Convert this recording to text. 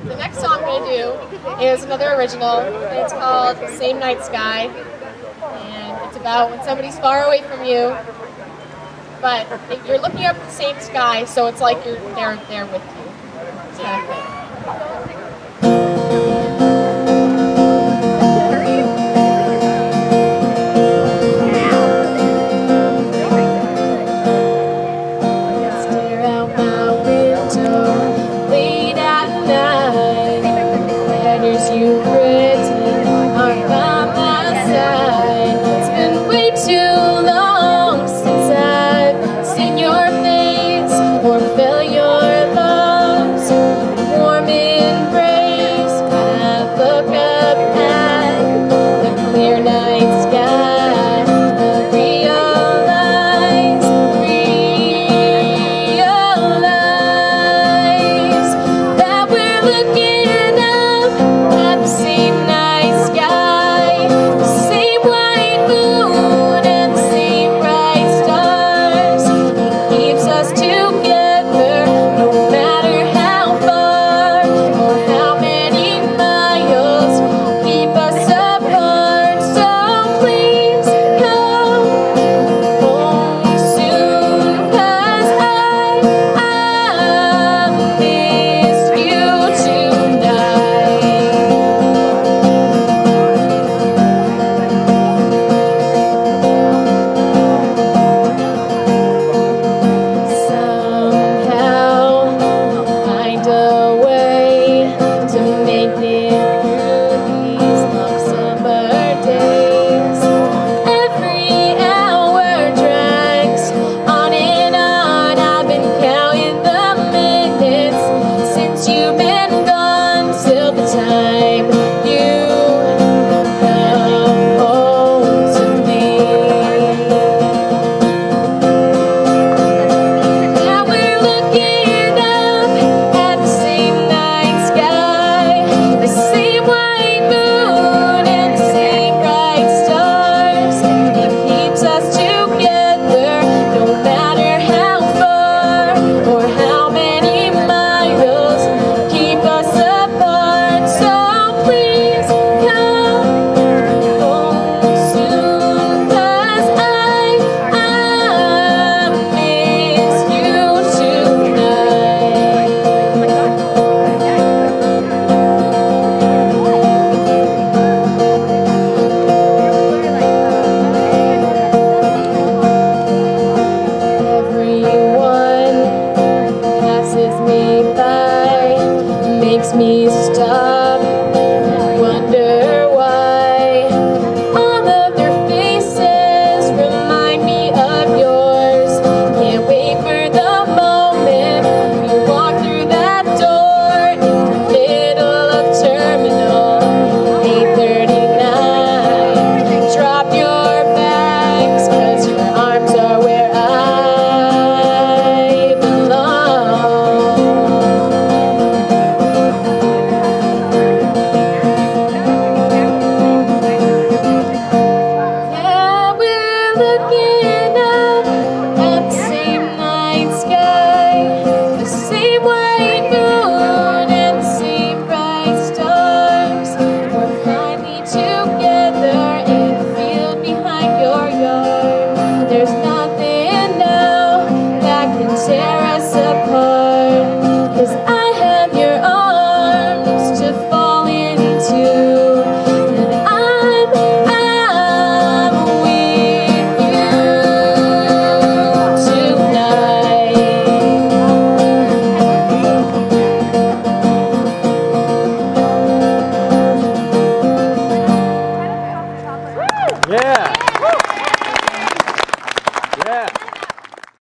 The next song I'm going to do is another original. It's called Same Night Sky. And it's about when somebody's far away from you, but you're looking up at the same sky, so it's like they're there with you. It's kind of thing. You've written are by my side. It's been way too long since I've seen your face or felt your love's warm embrace. When I look up at the clear night sky, I realize that we're looking same night sky, the same white moon and the same bright stars. It keeps us together no matter how far or how many miles keep us apart. So please come home soon, 'cause I miss you tonight. Makes me stop.